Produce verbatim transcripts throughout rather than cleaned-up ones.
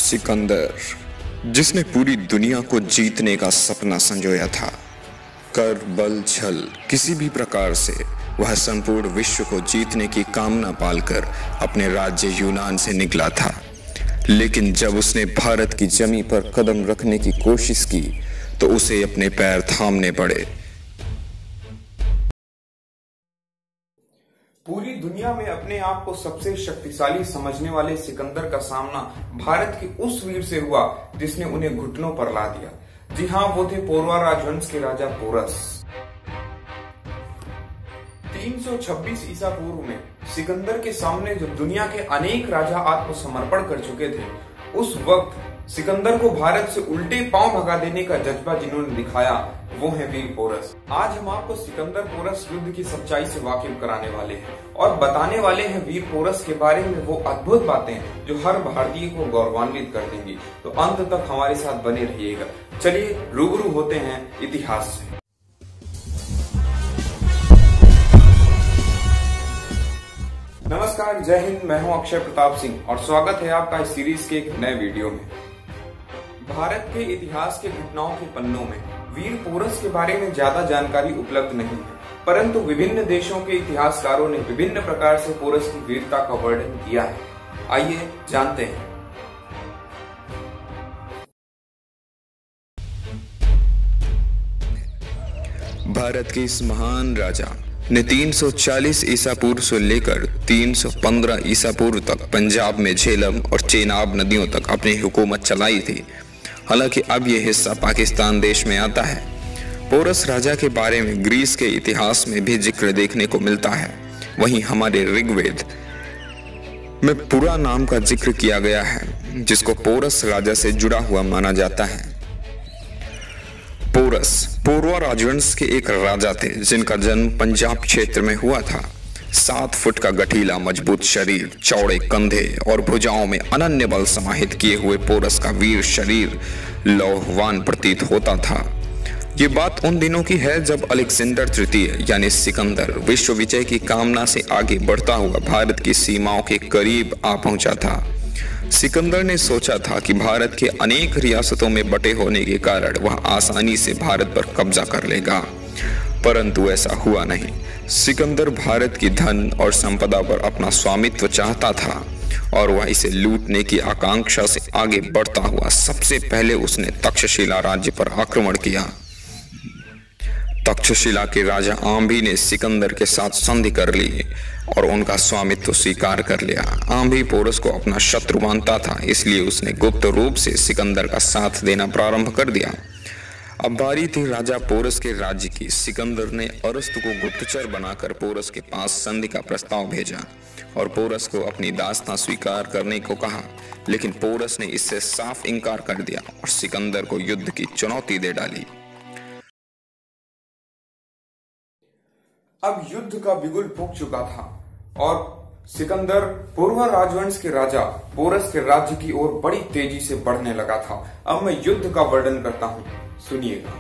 सिकंदर, जिसने पूरी दुनिया को जीतने का सपना संजोया था। कर बल छल किसी भी प्रकार से वह संपूर्ण विश्व को जीतने की कामना पालकर अपने राज्य यूनान से निकला था। लेकिन जब उसने भारत की जमीन पर कदम रखने की कोशिश की तो उसे अपने पैर थामने पड़े। पूरी दुनिया में अपने आप को सबसे शक्तिशाली समझने वाले सिकंदर का सामना भारत के उस वीर से हुआ जिसने उन्हें घुटनों पर ला दिया। जी हाँ, वो थे पौरवा राजवंश के राजा पोरस। तीन सौ छब्बीस ईसा पूर्व में सिकंदर के सामने जब दुनिया के अनेक राजा आत्मसमर्पण कर चुके थे, उस वक्त सिकंदर को भारत से उल्टे पांव भगा देने का जज्बा जिन्होंने दिखाया वो है वीर पोरस। आज हम आपको सिकंदर पोरस युद्ध की सच्चाई से वाकिफ कराने वाले हैं और बताने वाले हैं वीर पोरस के बारे में वो अद्भुत बातें जो हर भारतीय को गौरवान्वित कर देंगी। तो अंत तक हमारे साथ बने रहिएगा। चलिए रूबरू होते हैं इतिहास से। नमस्कार, जय हिंद। मैं हूं अक्षय प्रताप सिंह और स्वागत है आपका इस सीरीज के एक नए वीडियो में। भारत के इतिहास के घटनाओं के पन्नों में वीर पोरस के बारे में ज्यादा जानकारी उपलब्ध नहीं है, परंतु विभिन्न देशों के इतिहासकारों ने विभिन्न प्रकार से पोरस की वीरता का वर्णन किया है। आइए जानते हैं। भारत के इस महान राजा ने तीन सौ चालीस ईसा पूर्व से लेकर तीन सौ पंद्रह ईसा पूर्व तक पंजाब में झेलम और चेनाब नदियों तक अपनी हुकूमत चलाई थी। हालांकि अब यह हिस्सा पाकिस्तान देश में आता है। पोरस राजा के बारे में ग्रीस के इतिहास में भी जिक्र देखने को मिलता है। वहीं हमारे ऋग्वेद में पुरा नाम का जिक्र किया गया है, जिसको पोरस राजा से जुड़ा हुआ माना जाता है। पोरस पौरवा राजवंश के एक राजा थे जिनका जन्म पंजाब क्षेत्र में हुआ था। सात फुट का गठीला मजबूत शरीर, चौड़े कंधे और भुजाओं में अनन्य बल समाहित किए हुए पोरस का वीर शरीर लौहवान प्रतीत होता था। ये बात उन दिनों की है जब अलेक्जेंडर तृतीय यानी सिकंदर विश्व विजय की कामना से आगे बढ़ता हुआ भारत की सीमाओं के करीब आ पहुंचा था। सिकंदर ने सोचा था कि भारत के अनेक रियासतों में बटे होने के कारण वह आसानी से भारत पर कब्जा कर लेगा, परंतु ऐसा हुआ नहीं। सिकंदर भारत की धन और संपदा पर अपना स्वामित्व चाहता था और वह इसे लूटने की आकांक्षा से आगे बढ़ता हुआ सबसे पहले उसने तक्षशिला राज्य पर आक्रमण किया। तक्षशिला के राजा आंभी ने सिकंदर के साथ संधि कर ली और उनका स्वामित्व स्वीकार कर लिया। आंभी पोरस को अपना शत्रु मानता था, इसलिए उसने गुप्त रूप से सिकंदर का साथ देना प्रारंभ कर दिया। अब बारी थी राजा पोरस के राज्य की। सिकंदर ने अरस्तु को गुप्तचर बनाकर पोरस के पास संधि का प्रस्ताव भेजा और पोरस को अपनी दास्तां स्वीकार करने को कहा, लेकिन पोरस ने इससे साफ इनकार कर दिया और सिकंदर को युद्ध की चुनौती दे डाली। अब युद्ध का बिगुल फूंक चुका था और सिकंदर पौरवा राजवंश के राजा पोरस के राज्य की ओर बड़ी तेजी से बढ़ने लगा था। अब मैं युद्ध का वर्णन करता हूं, सुनिएगा।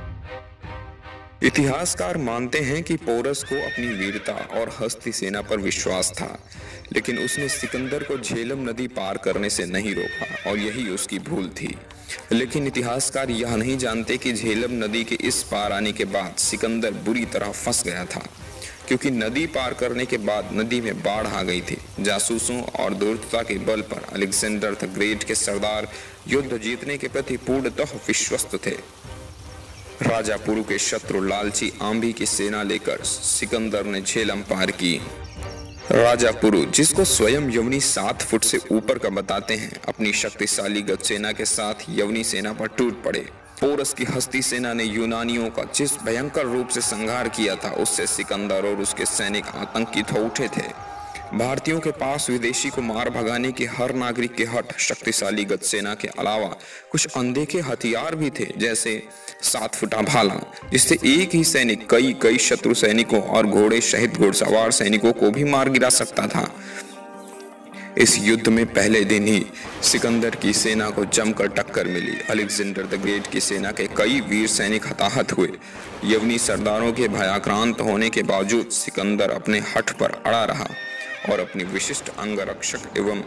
इतिहासकार मानते हैं कि पोरस को अपनी वीरता और हस्ती सेना पर विश्वास था, लेकिन उसने सिकंदर को झेलम नदी पार करने से नहीं रोका और यही उसकी भूल थी। लेकिन इतिहासकार यह नहीं जानते कि झेलम नदी के इस पार आने के बाद सिकंदर बुरी तरह फंस गया था, क्योंकि नदी पार करने के बाद नदी में बाढ़ आ गई थी। जासूसों और दूरता के बल पर अलेक्जेंडर द ग्रेट के सरदार युद्ध जीतने के प्रति पूर्णतः विश्वस्त थे। राजा पुरु के शत्रु लालची आंभी की सेना लेकर सिकंदर ने झेलम पार की। राजा पुरु, जिसको स्वयं यवनी सात फुट से ऊपर का बताते हैं, अपनी शक्तिशाली गज सेना के साथ यवनी सेना पर टूट पड़े। पोरस की हस्ती सेना ने यूनानियों का जिस भयंकर रूप से संहार किया था, उससे सिकंदर और उसके सैनिक आतंकित हो उठे थे। भारतीयों के पास विदेशी को मार भगाने के हर नागरिक के हट शक्तिशाली गज सेना के अलावा कुछ अनदेखे हथियार भी थे, जैसे सात फुटा भाला, जिससे एक ही सैनिक कई कई शत्रु सैनिकों और घोड़े सहित घुड़सवार सैनिकों को भी मार गिरा सकता था। इस युद्ध में पहले दिन ही सिकंदर की सेना को जमकर टक्कर मिली। अलेक्जेंडर द ग्रेट की सेना के कई वीर सैनिक हताहत हुए। यवनी सरदारों के भयाक्रांत होने के बावजूद सिकंदर अपने हठ पर अड़ा रहा और अपनी विशिष्ट अंगरक्षक एवं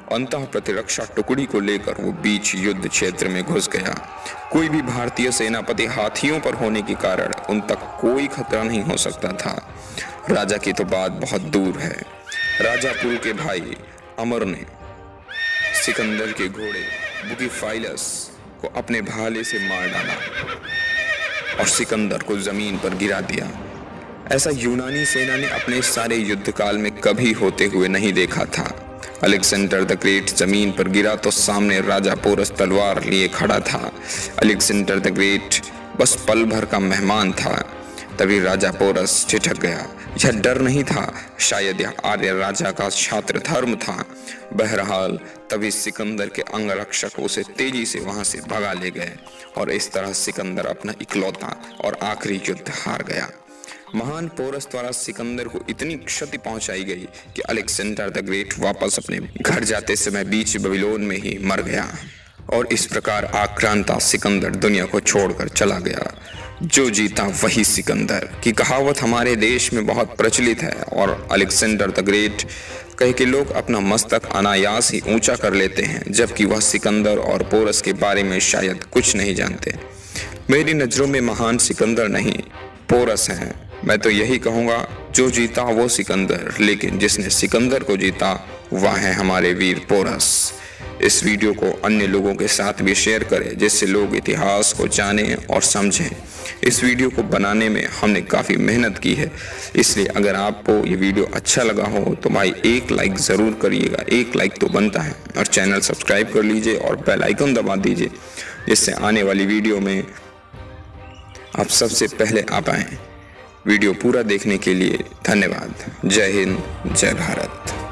अंतः प्रतिरक्षा टुकड़ी को लेकर वो बीच युद्ध क्षेत्र में घुस गया। कोई भी भारतीय सेनापति हाथियों पर होने के कारण उन तक कोई खतरा नहीं हो सकता था। राजा की तो बात बहुत दूर है। राजा पुरु के भाई अमर ने सिकंदर के घोड़े बुकीफाइलस को अपने भाले से मार डाला और सिकंदर को जमीन पर गिरा दिया। ऐसा यूनानी सेना ने अपने सारे युद्ध काल में कभी होते हुए नहीं देखा था। अलेक्जेंडर द ग्रेट जमीन पर गिरा तो सामने राजा पोरस तलवार लिए खड़ा था। अलेक्जेंडर द ग्रेट बस पल भर का मेहमान था। तभी राजा पोरस ठिठक गया। यह डर नहीं था, शायद यह आर्य राजा का छात्र धर्म था। बहरहाल तभी सिकंदर के अंगरक्षक उसे तेजी से वहां से भगा ले गए और इस तरह सिकंदर अपना इकलौता और आखिरी युद्ध हार गया। महान पोरस द्वारा सिकंदर को इतनी क्षति पहुंचाई गई कि अलेक्जेंडर द ग्रेट वापस अपने घर जाते समय बीच बेबीलोन में ही मर गया और इस प्रकार आक्रांता सिकंदर दुनिया को छोड़कर चला गया। जो जीता वही सिकंदर की कहावत हमारे देश में बहुत प्रचलित है और अलेक्जेंडर द ग्रेट कह के लोग अपना मस्तक अनायास ही ऊंचा कर लेते हैं, जबकि वह सिकंदर और पोरस के बारे में शायद कुछ नहीं जानते। मेरी नज़रों में महान सिकंदर नहीं पोरस है। मैं तो यही कहूँगा, जो जीता वो सिकंदर, लेकिन जिसने सिकंदर को जीता वह है हमारे वीर पोरस। इस वीडियो को अन्य लोगों के साथ भी शेयर करें जिससे लोग इतिहास को जानें और समझें। इस वीडियो को बनाने में हमने काफ़ी मेहनत की है, इसलिए अगर आपको ये वीडियो अच्छा लगा हो तो भाई एक लाइक ज़रूर करिएगा। एक लाइक तो बनता है। और चैनल सब्सक्राइब कर लीजिए और बेल आइकन दबा दीजिए, जिससे आने वाली वीडियो में आप सबसे पहले आ पाएँ। वीडियो पूरा देखने के लिए धन्यवाद। जय हिंद, जय भारत।